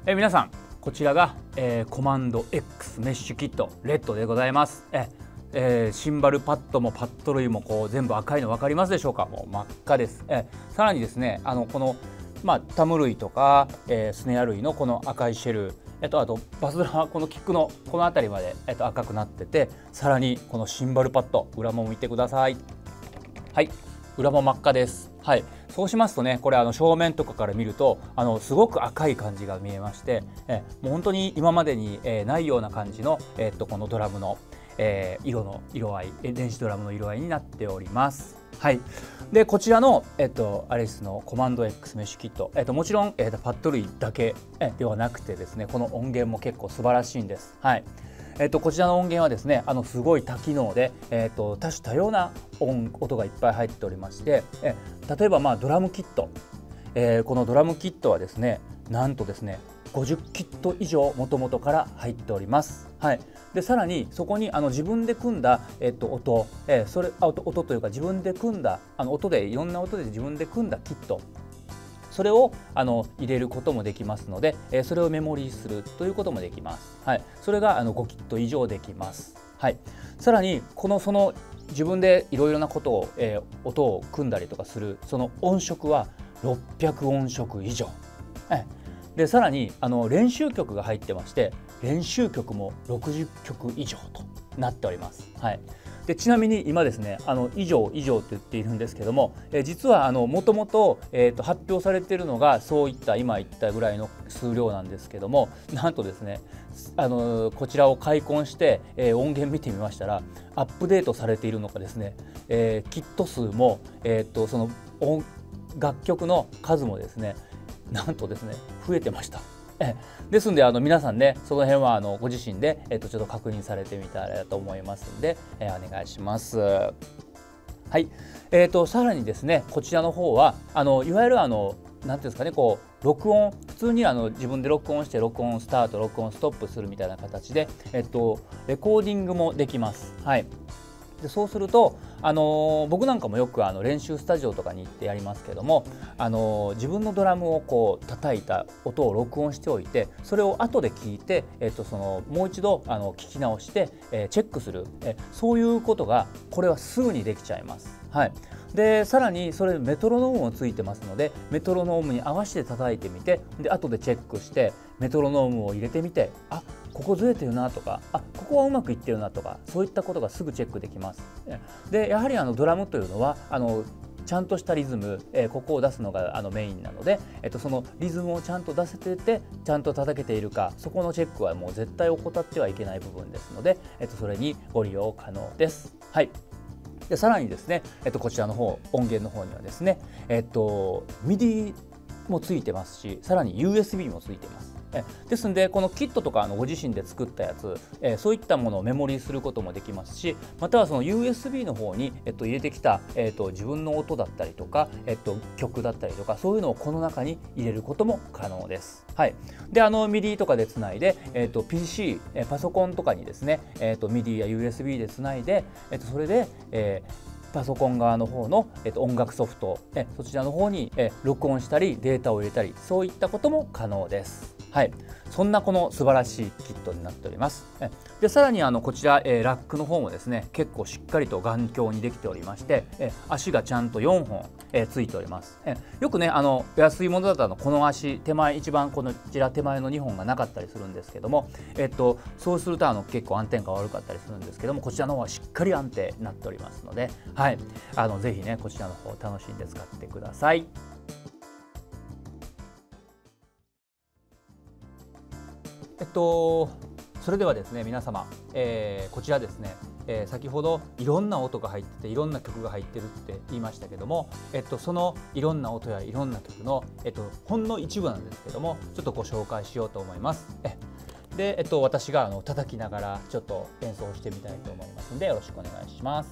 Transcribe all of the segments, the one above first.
皆さん、こちらが、コマンド X メッシュキットレッドでございます。シンバルパッドもパッド類もこう全部赤いの分かりますでしょうか。もう真っ赤です。さらにですね、この、タム類とか、スネア類のこの赤いシェル、あとバスドラこのキックのこの辺りまで、赤くなってて、さらにこのシンバルパッド裏も見てください。はい、裏も真っ赤です。はい、そうしますとね、これ正面とかから見るとすごく赤い感じが見えまして、もう本当に今までに、ないような感じの、このドラムの、色合い、電子ドラムの色合いになっております。はい、でこちらの、アレスのコマンド X メッシュキット、もちろん、パッド類だけ、ではなくてですね、この音源も結構素晴らしいんです。はい、こちらの音源はですね、すごい多機能で、多種多様な音がいっぱい入っておりまして、例えばドラムキット、このドラムキットはですね、なんとですね50キット以上もともとから入っております。はい、でさらにそこに自分で組んだ、音、音というか自分で組んだ音でいろんな音で自分で組んだキット、それを入れることもできますので、それをメモリーするということもできます。はい、それが5キット以上できます。はい、さらにその自分でいろいろなことを、音を組んだりとかするその音色は600音色以上。でさらに練習曲が入ってまして、練習曲も60曲以上となっております。はい、でちなみに今ですね以上と言っているんですけども、実はもともと発表されているのがそういった今言ったぐらいの数量なんですけども、なんとですねこちらを開墾して、音源見てみましたら、アップデートされているのかですね、キット数も、その楽曲の数もですね、なんとですね増えてました。ですんで皆さんね、その辺はご自身で、ちょっと確認されてみたらと思いますんで、お願いします。はい、さらにですね、こちらの方はいわゆるなんていうんですかね、こう録音、普通に自分で録音して録音スタート録音ストップするみたいな形で、レコーディングもできます。はい、でそうすると僕なんかもよく練習スタジオとかに行ってやりますけども、自分のドラムをこう叩いた音を録音しておいて、それを後で聞いて、もう一度聞き直して、チェックする、そういうことがこれはすぐにできちゃいます。はい、でさらにそれメトロノームもついてますので、メトロノームに合わせて叩いてみて、で後でチェックしてメトロノームを入れてみて、あ、ここずれてるなとか、あ、ここはうまくいってるなとか、そういったことがすぐチェックできます。でやはりドラムというのはちゃんとしたリズム、ここを出すのがメインなので、そのリズムをちゃんと出せててちゃんと叩けているか、そこのチェックはもう絶対怠ってはいけない部分ですので、それにご利用可能です。はい、でさらにですね、こちらの方音源の方にはですね、MIDI もついてますし、さらに USB もついています。ですのでこのキットとかご自身で作ったやつ、そういったものをメモリーすることもできますし、またはその USB の方に、入れてきた、自分の音だったりとか、曲だったりとか、そういうのをこの中に入れることも可能です。はい、でMIDI とかでつないで、PC、パソコンとかにですね、MIDI や USB でつないで、それで、パソコン側の方の、音楽ソフト、そちらの方に、録音したりデータを入れたり、そういったことも可能です。はい、そんなこの素晴らしいキットになっております。でさらにこちら、ラックの方もですね、結構しっかりと頑強にできておりまして、足がちゃんと4本、ついております。よくね安いものだとこの足手前、一番こちら手前の2本がなかったりするんですけども、そうすると結構安定感が悪かったりするんですけども、こちらの方はしっかり安定になっておりますので、はい、ぜひねこちらの方楽しんで使ってください。それではですね皆様、こちらですね、先ほどいろんな音が入ってていろんな曲が入ってるって言いましたけども、そのいろんな音やいろんな曲の、ほんの一部なんですけども、ちょっとご紹介しようと思います。で、私が叩きながらちょっと演奏してみたいと思いますので、よろしくお願いします。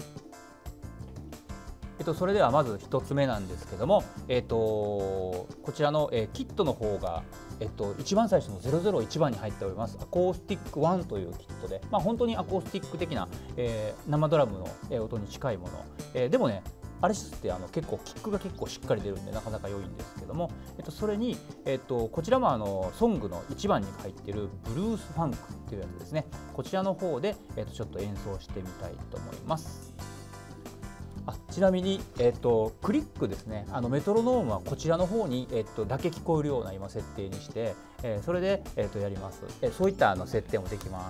それではまず1つ目なんですけども、こちらの、キットの方が、一番最初の001番に入っておりますアコースティック1というキットで、本当にアコースティック的な、生ドラムの、音に近いもの、でもねアレシスって結構キックが結構しっかり出るんでなかなか良いんですけども、それに、こちらもソングの1番に入っているブルースファンクっていうやつですね。こちらの方で、ちょっと演奏してみたいと思います。ちなみに、クリックですね、メトロノームはこちらの方に、だけ聞こえるような今設定にして、それで、やります。そういった設定もできます。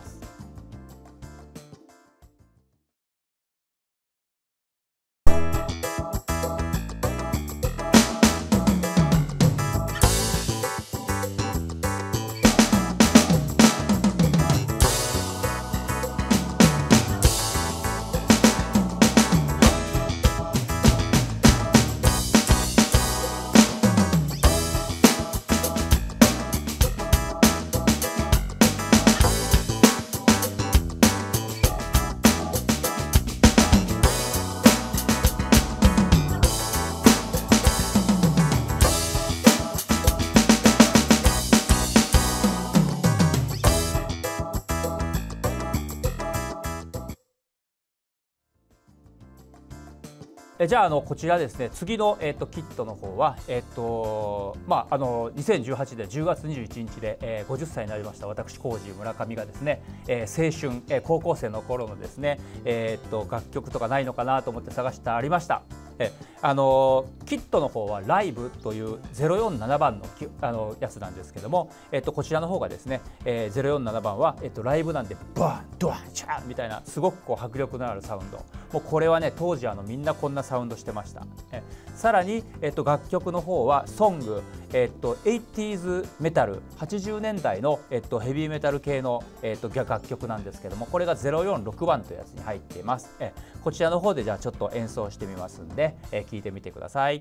じゃあこちらですね、次の、キットの方は、2018年10月21日で、50歳になりました私コージー村上がですね、青春、高校生の頃のですね、楽曲とかないのかなと思って探してありました。キットの方はライブという047番のやつなんですけども、こちらの方がですね、047番は、ライブなんでバンドワンチャーみたいなすごく迫力のあるサウンド、もうこれはね当時みんなこんなサウンドしてました。さらに、楽曲の方はソング、80s メタル80年代の、ヘビーメタル系の、楽曲なんですけども、これが046番というやつに入っています。こちらの方でじゃあちょっと演奏してみますんで、聞いてみてください。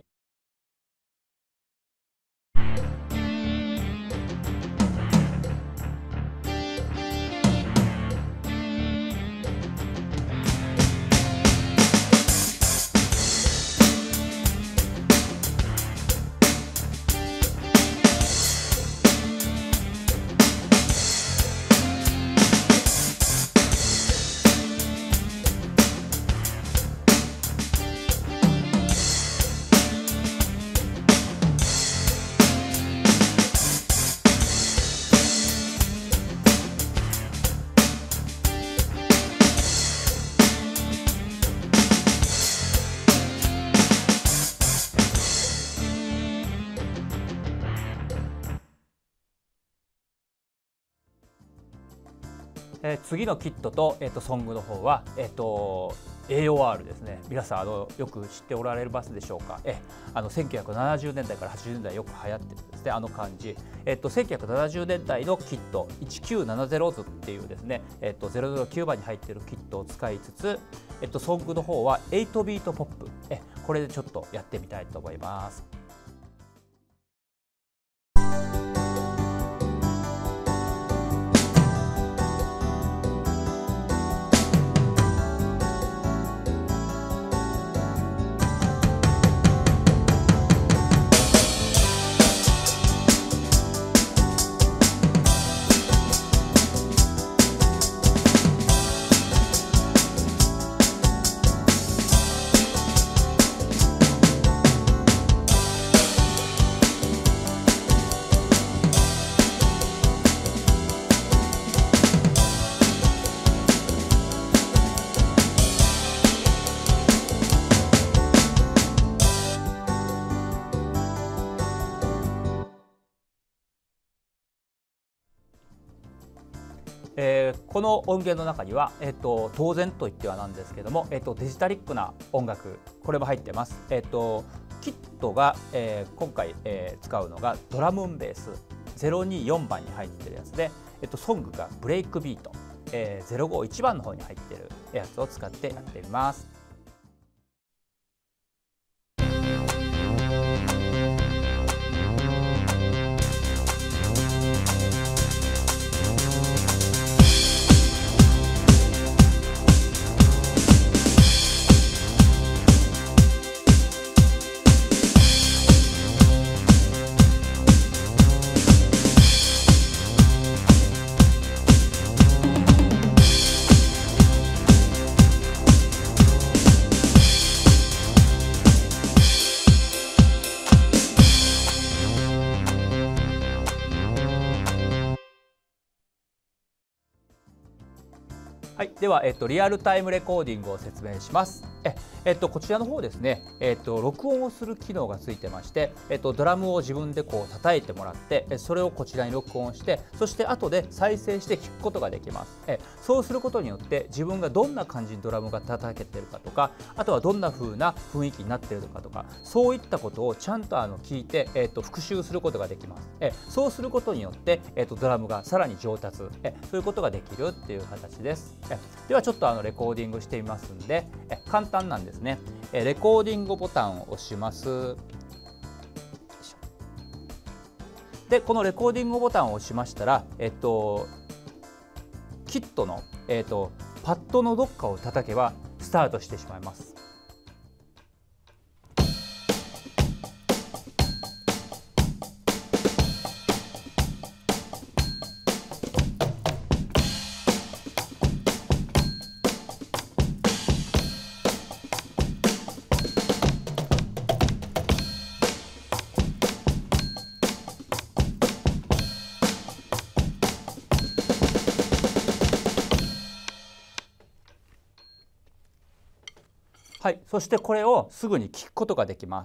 次のキットと、ソングの方は、AOR ですね。皆さんよく知っておられますでしょうか。1970年代から80年代よく流行ってるんですね、感じ。1970年代のキット1970図っていうですね、009番に入っているキットを使いつつ、ソングの方は8ビートポップ、これでちょっとやってみたいと思います。この音源の中には、当然といってはなんですけども、デジタリックな音楽、これも入ってます。キットが、今回、使うのがドラムンベース024番に入ってるやつで、ソングがブレイクビート、051番の方に入ってるやつを使ってやってみます。 はい、では、リアルタイムレコーディングを説明します。こちらの方ですね、録音をする機能がついてまして、ドラムを自分でこう叩いてもらって、それをこちらに録音して、そして後で再生して聴くことができます。そうすることによって自分がどんな感じにドラムが叩けてるかとか、あとはどんな風な雰囲気になっているのかとか、そういったことをちゃんと聞いて、復習することができます。そうすることによって、ドラムがさらに上達、そういうことができるっていう形です。ではちょっとレコーディングしてみますんで、簡単なんですね。レコーディングボタンを押します。でこのレコーディングボタンを押しましたら、キットの、パッドのどっかを叩けばスタートしてしまいます。はい、そしてこれをすぐに聞くことができます。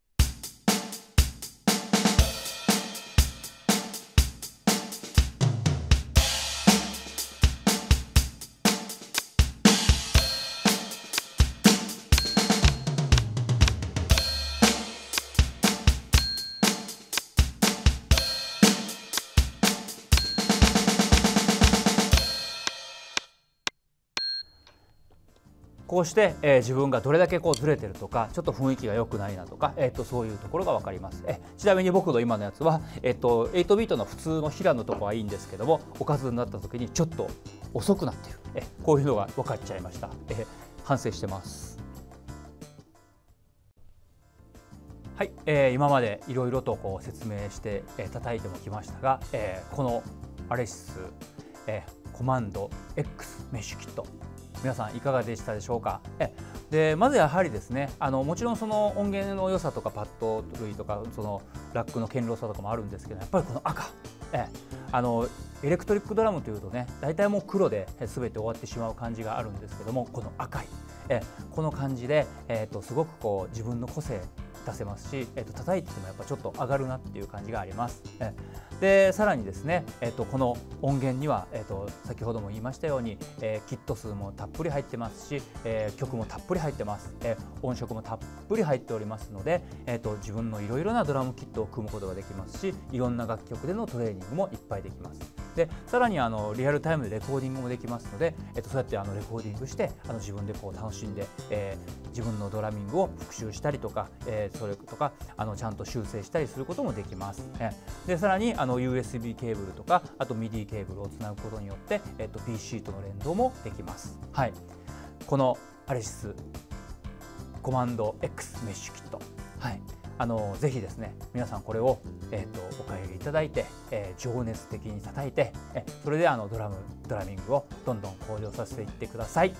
こうして、自分がどれだけこうずれてるとか、ちょっと雰囲気が良くないなとか、そういうところが分かります。ちなみに僕の今のやつは、8ビートの普通の平のところはいいんですけども、おかずになった時にちょっと遅くなっている、こういうのが分かっちゃいました。反省してます。はい、今までいろいろとこう説明して、叩いてもきましたが、このアレシス、コマンド X メッシュキット、皆さんいかがでしたでしょうか。でまずやはりですね、もちろんその音源の良さとかパッド類とかそのラックの堅牢さとかもあるんですけど、やっぱりこの赤、エレクトリックドラムというとね、大体もう黒で全て終わってしまう感じがあるんですけども、この赤い、この感じで、すごくこう自分の個性出せますし、叩いててもやっぱちょっと上がるなっていう感じがあります。でさらにですね、この音源には、先ほども言いましたように、キット数もたっぷり入ってますし、曲もたっぷり入ってます。音色もたっぷり入っておりますので、自分のいろいろなドラムキットを組むことができますし、いろんな楽曲でのトレーニングもいっぱいできます。でさらにリアルタイムでレコーディングもできますので、そうやってレコーディングして自分でこう楽しんで、自分のドラミングを復習したりとか、それとかちゃんと修正したりすることもできます。でさらにUSB ケーブルとか、あと MIDI ケーブルをつなぐことによって、PC との連動もできます。はい、このアレシスコマンド X メッシュキット、はい、ぜひですね皆さんこれを、お買い上げいただいて、情熱的に叩いて、それでドラミングをどんどん向上させていってください。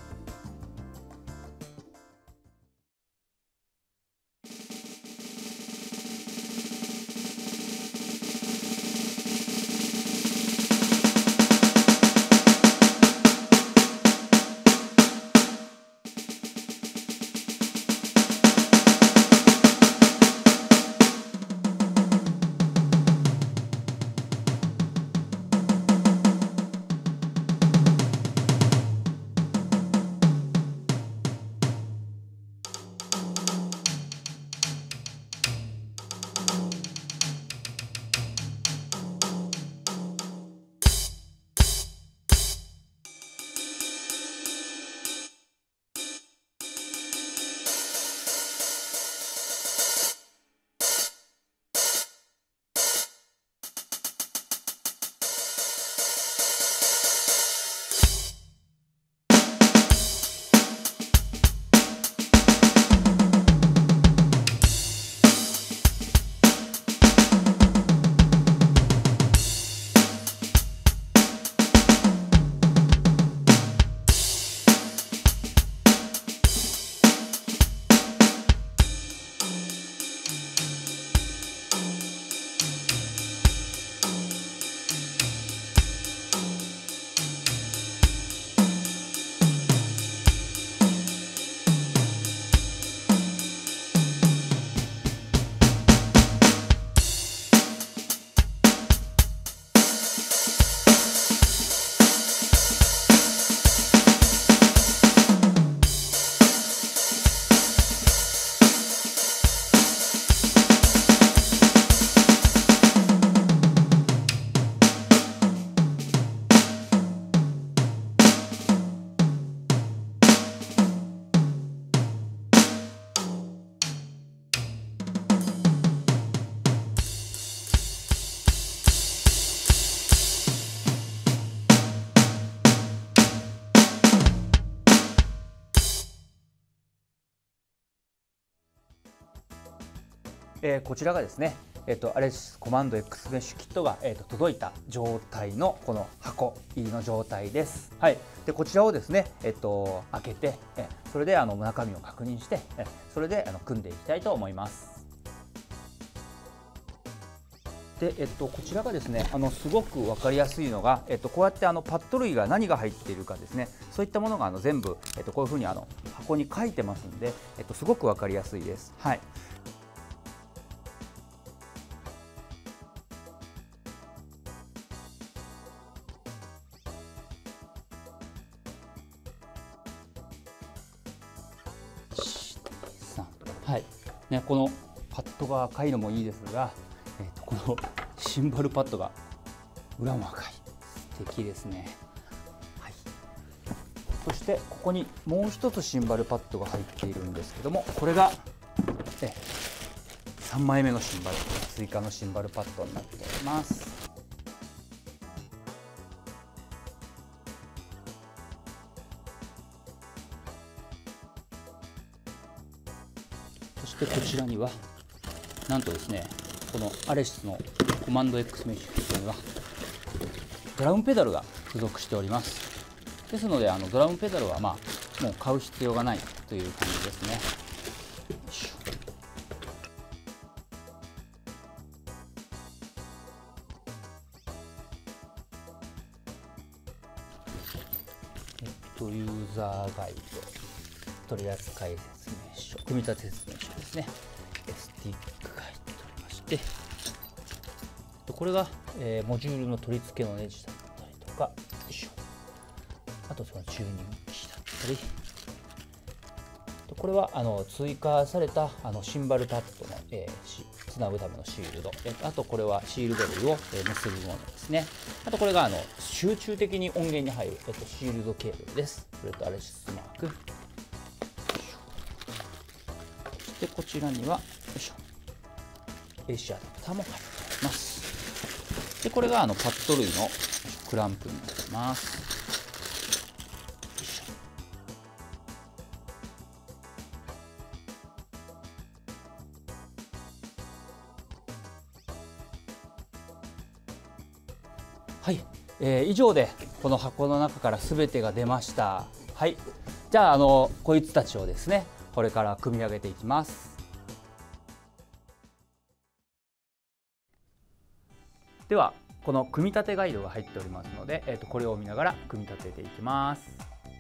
こちらがですね、アレシスコマンド X メッシュキットが、届いた状態のこの箱入りの状態です。はい、でこちらをですね、開けて、それで中身を確認して、それで組んでいきたいと思います。でこちらがですねすごく分かりやすいのが、こうやってパッド類が何が入っているかですね、そういったものが全部、こういうふうに箱に書いてますんで、すごく分かりやすいです。はい、はいね、このパッドが赤いのもいいですが、このシンバルパッドが裏も赤い、素敵ですね。はい、そしてここにもう一つシンバルパッドが入っているんですけども、これが3枚目のシンバル、追加のシンバルパッドになっております。そしてこちらにはなんとですね、このアレシスのコマンド X メッシュキットにはドラムペダルが付属しております。ですのでドラムペダルはもう買う必要がないという感じですね。ユーザーガイド、取扱説明書、組み立て説明書ですね。スティックが入っておりまして、これが、モジュールの取り付けのネジだったりとか、あとそのチューニングキーだったり、これは追加されたシンバルパッドの、つなぐためのシールド、あとこれはシールド類を結ぶものですね。あとこれが集中的に音源に入る、シールドケーブルです。それとアレシスマーク。でこちらにはAC アダプターも入っております。でこれがパッド類のクランプになります。はい、以上でこの箱の中から全てが出ました。はい、じゃあこいつたちをですね、これから組み上げていきます。ではこの組み立てガイドが入っておりますので、これを見ながら組み立てていきます。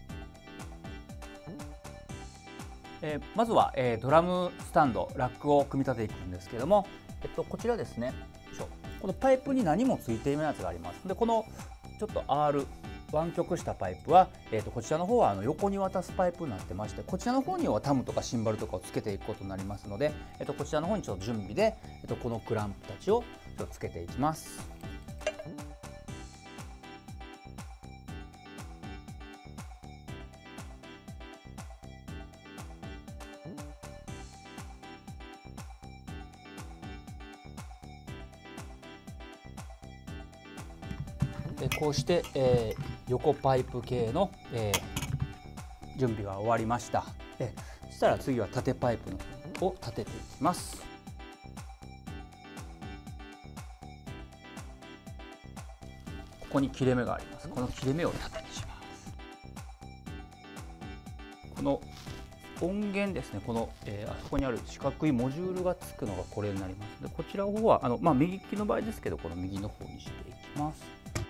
まずは、ドラムスタンドラックを組み立てていくんですけども、こちらですね、このパイプに何もついているやつがあります。でこのちょっと R 湾曲したパイプは、こちらの方は横に渡すパイプになってまして、こちらの方にはタムとかシンバルとかをつけていくことになりますので、こちらの方にちょっと準備で、このクランプたちをちょっとつけていきます。こうして、横パイプ系の、準備が終わりました。そしたら次は縦パイプを立てていきます。ここに切れ目があります。この切れ目を縦にします。この音源ですね、この、あそこにある四角いモジュールがつくのがこれになります。でこちらの方は右利きの場合ですけど、この右の方にしていきます。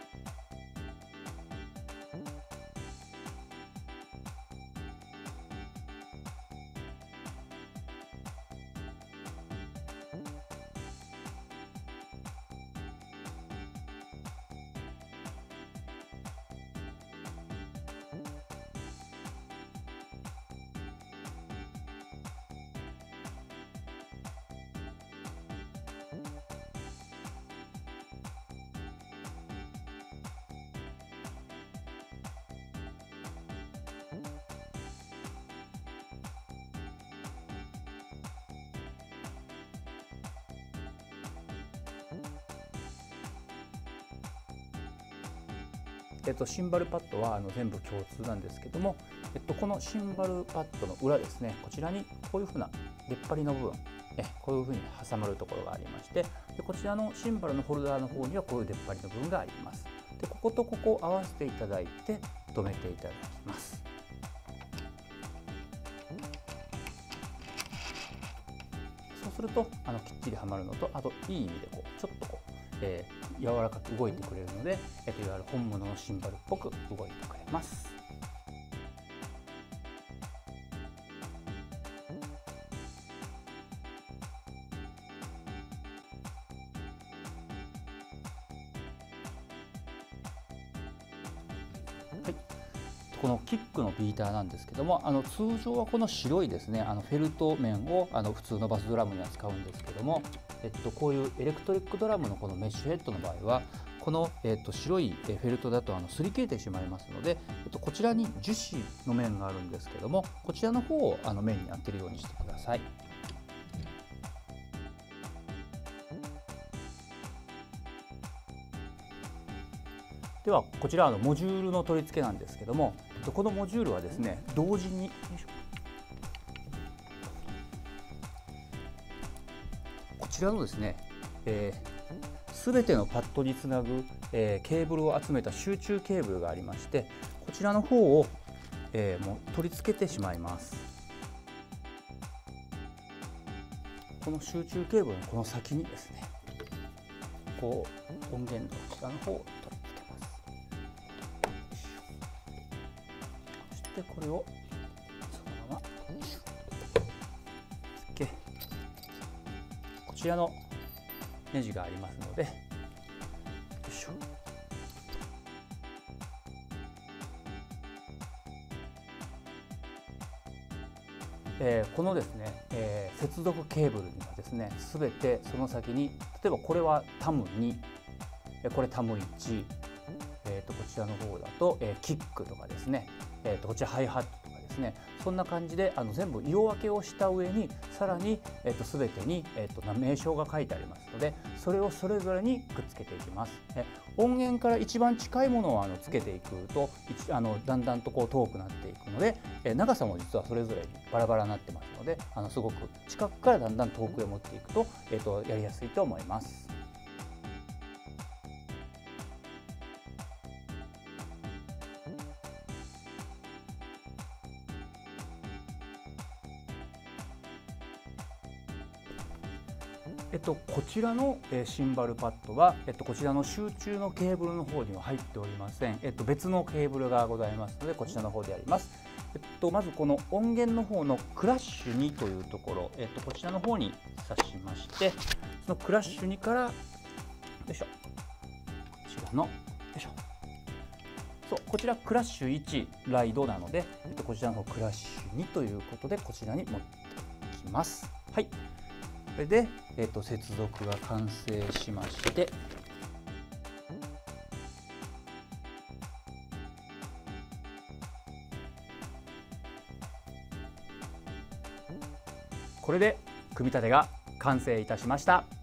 シンバルパッドは全部共通なんですけども、このシンバルパッドの裏ですね、こちらにこういうふうな出っ張りの部分、 こういうふうに挟まるところがありまして、でこちらのシンバルのホルダーの方にはこういう出っ張りの部分があります。でこことここを合わせていただいて留めていただきます。そうするときっちりはまるのと、あといい意味でこうちょっとこう、柔らかく動いてくれるので、いわゆる本物のシンバルっぽく動いてくれます。はい、このキックのビーターなんですけども、通常はこの白いですねフェルト面を普通のバスドラムには使うんですけども、こういうエレクトリックドラムのこのメッシュヘッドの場合はこの、白いフェルトだと擦り切れてしまいますので、こちらに樹脂の面があるんですけども、こちらの方を面に当てるようにしてください。ではこちらモジュールの取り付けなんですけども、このモジュールはですね同時にこちらのですね、全てのパッドにつなぐ、ケーブルを集めた集中ケーブルがありまして、こちらの方を、もう取り付けてしまいます。この集中ケーブルのこの先にですね、こう音源のこちらの方を取り付けます。そしてこれをそのままつけ、こちらのネジがありますので、よいしょ。このですね、接続ケーブルにはですね、すべてその先に、例えばこれはタム2、これタム1、こちらの方だと、キックとかですね、こちらハイハットとかですね、そんな感じで全部色分けをした上に、さらに、全てに、名称が書いてありますので、それをそれぞれにくっつけていきます。音源から一番近いものをつけていくとだんだんとこう遠くなっていくので、長さも実はそれぞれにバラバラになってますので、すごく近くからだんだん遠くへ持っていくと、やりやすいと思います。こちらのシンバルパッドは、こちらの集中のケーブルの方には入っておりません。別のケーブルがございますので、こちらの方でやります。まずこの音源の方のクラッシュ2というところ、こちらの方に挿しまして、そのクラッシュ2から、よいしょ、こちらの、よいしょ、そう、こちらクラッシュ1ライドなので、こちらの方クラッシュ2ということで、こちらに持っていきます。はい。これで、接続が完成しまして、これで組み立てが完成いたしました。